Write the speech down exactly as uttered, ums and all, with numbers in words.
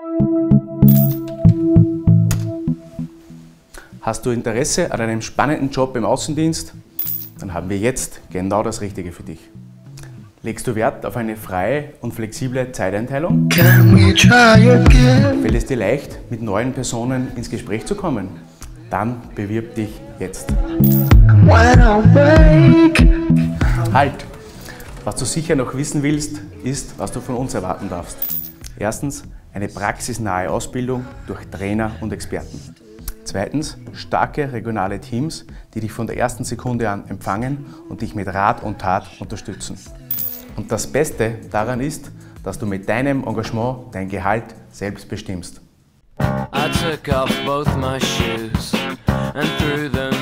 Hast du Interesse an einem spannenden Job im Außendienst? Dann haben wir jetzt genau das Richtige für dich. Legst du Wert auf eine freie und flexible Zeiteinteilung? Fällt es dir leicht, mit neuen Personen ins Gespräch zu kommen? Dann bewirb dich jetzt. Halt! Was du sicher noch wissen willst, ist, was du von uns erwarten darfst. Erstens, eine praxisnahe Ausbildung durch Trainer und Experten. Zweitens, starke regionale Teams, die dich von der ersten Sekunde an empfangen und dich mit Rat und Tat unterstützen. Und das Beste daran ist, dass du mit deinem Engagement dein Gehalt selbst bestimmst. I took off both my shoes and threw them